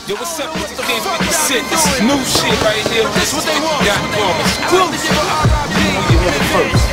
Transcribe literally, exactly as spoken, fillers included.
Yo, what's up with the King fifty Cent? This is new shit right here. This is what they want. Got going. You know you heard it first.